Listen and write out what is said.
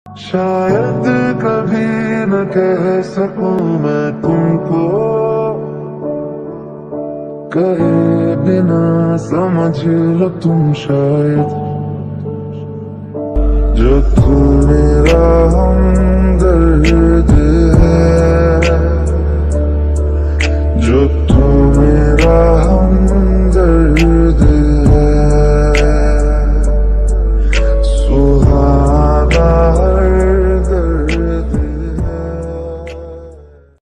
शायद कभी न कह सकूं मैं तुमको, कहे बिना समझ लो तुम शायद। जो तू मेरा हम